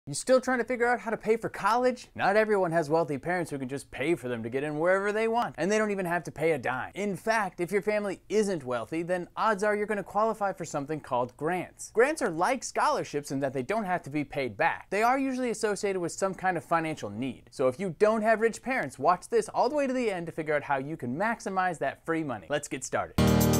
You still trying to figure out how to pay for college? Not everyone has wealthy parents who can just pay for them to get in wherever they want, and they don't even have to pay a dime. In fact, if your family isn't wealthy, then odds are you're going to qualify for something called grants. Grants are like scholarships in that they don't have to be paid back. They are usually associated with some kind of financial need. So if you don't have rich parents, watch this all the way to the end to figure out how you can maximize that free money. Let's get started.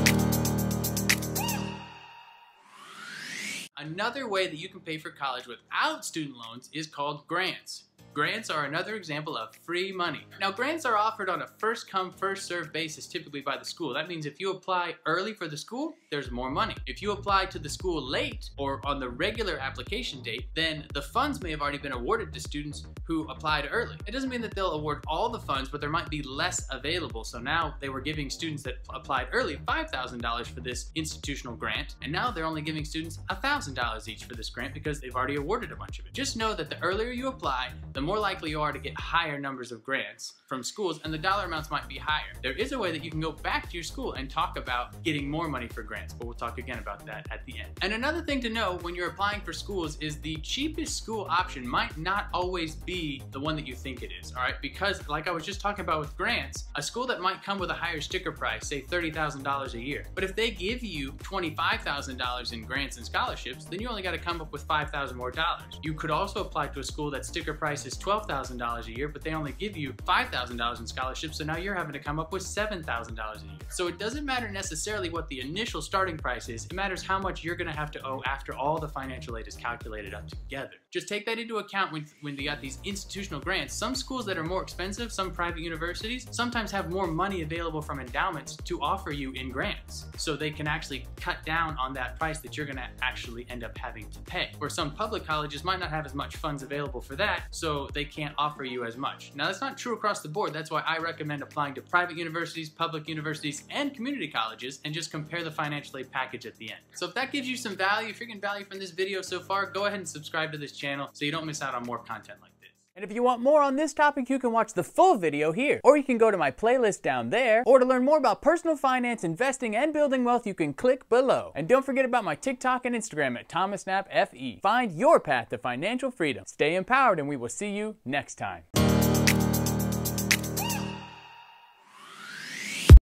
Another way that you can pay for college without student loans is called grants. Grants are another example of free money. Now, grants are offered on a first-come, first-served basis typically by the school. That means if you apply early for the school, there's more money. If you apply to the school late or on the regular application date, then the funds may have already been awarded to students who applied early. It doesn't mean that they'll award all the funds, but there might be less available. So now they were giving students that applied early $5,000 for this institutional grant, and now they're only giving students $1,000 each for this grant because they've already awarded a bunch of it. Just know that the earlier you apply, the more likely you are to get higher numbers of grants from schools, and the dollar amounts might be higher. There is a way that you can go back to your school and talk about getting more money for grants, but we'll talk again about that at the end. And another thing to know when you're applying for schools is the cheapest school option might not always be the one that you think it is, all right? Because like I was just talking about with grants, a school that might come with a higher sticker price, say $30,000 a year, but if they give you $25,000 in grants and scholarships, then you only got to come up with $5,000 more dollars. You could also apply to a school that sticker price is $12,000 a year, but they only give you $5,000 in scholarships, so now you're having to come up with $7,000 a year. So it doesn't matter necessarily what the initial starting price is, it matters how much you're gonna have to owe after all the financial aid is calculated up together. Just take that into account when you got these institutional grants. Some schools that are more expensive, some private universities, sometimes have more money available from endowments to offer you in grants. So they can actually cut down on that price that you're gonna actually end up having to pay. Where some public colleges might not have as much funds available for that, so they can't offer you as much. Now that's not true across the board. That's why I recommend applying to private universities, public universities, and community colleges and just compare the financial aid package at the end. So if that gives you some value, if you're getting value from this video so far, go ahead and subscribe to this channel so you don't miss out on more content like this. And if you want more on this topic, you can watch the full video here, or you can go to my playlist down there, or to learn more about personal finance, investing, and building wealth, you can click below. And don't forget about my TikTok and Instagram at ThomasKnappFE. Find your path to financial freedom. Stay empowered, and we will see you next time.